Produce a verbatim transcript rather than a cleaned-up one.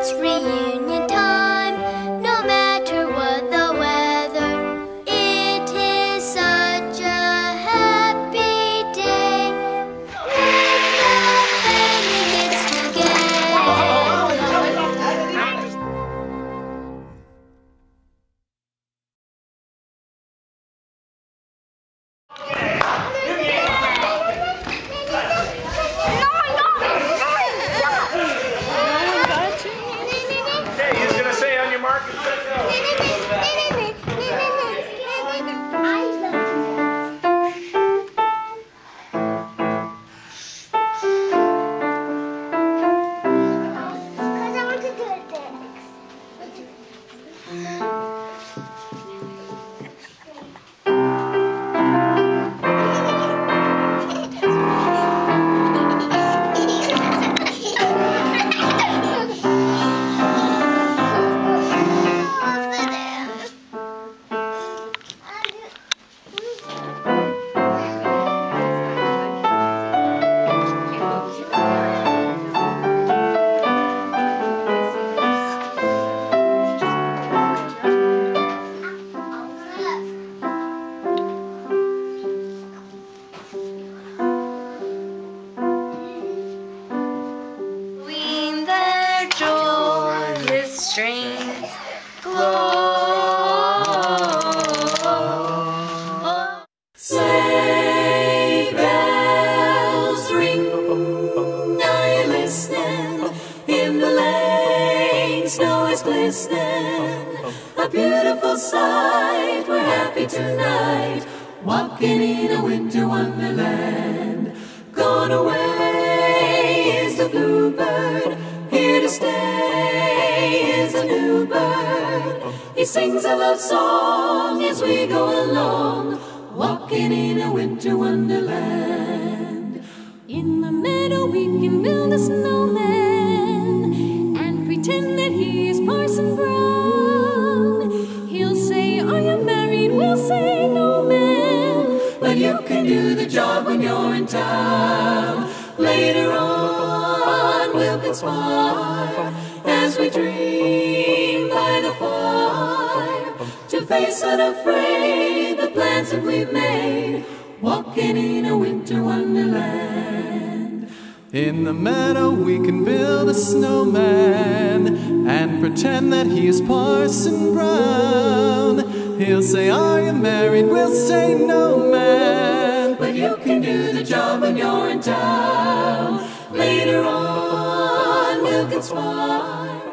it's reunion time. No matter what the weather, it is such a happy day when the family gets together. Strings glow. Sleigh bells ring, are you listening? In the lane, snow is glistening. A beautiful sight, we're happy tonight, walking in a winter wonderland. Gone away is the bluebird, here to stay is a new bird. He sings a love song as we go along, walking in a winter wonderland. In the meadow we can build a snowman and pretend that he is Parson Brown. He'll say, are you married? We'll say, no, man, but you can do the job when you're in town. Later on we'll conspire as we dream by the fire, to face unafraid the plans that we've made, walking in a winter wonderland. In the meadow we can build a snowman and pretend that he is Parson Brown. He'll say, are you married? We'll say, no, man, but you can do the job when you're in town. Later on we'll conspire